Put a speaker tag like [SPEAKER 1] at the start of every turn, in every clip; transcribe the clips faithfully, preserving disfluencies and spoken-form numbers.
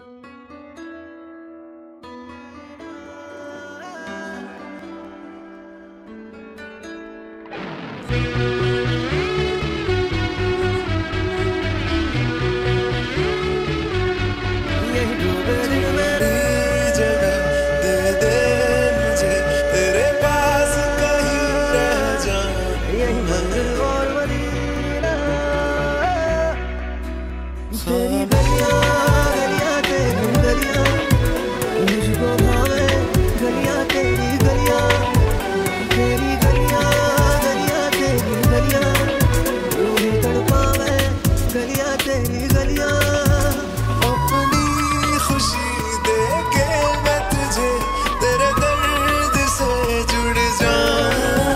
[SPEAKER 1] तेरी गलियां गलियां तेरी गलियां मुझको भावे, गलियां तेरी गलियां, तेरी गलियां गलियां तेरी गलियां मुझे तड़पावे, गलियां तेरी गलियां।
[SPEAKER 2] अपनी खुशी देके मैं तुझे तेरे दर्द से जुड़ जाऊं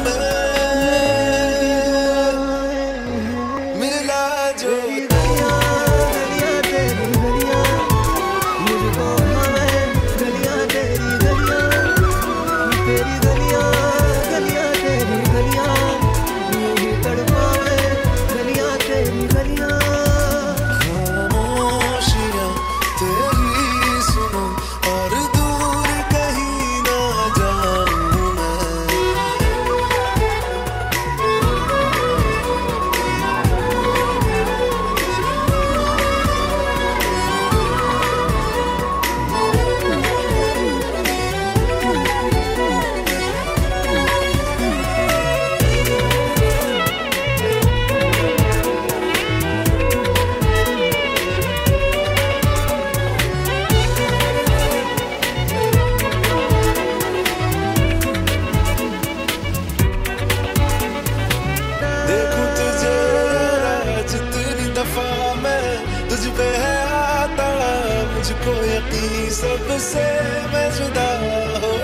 [SPEAKER 2] मैं, मिला जो तुझ पे है आता मुझको यकीन, सबसे मैं जुदा हो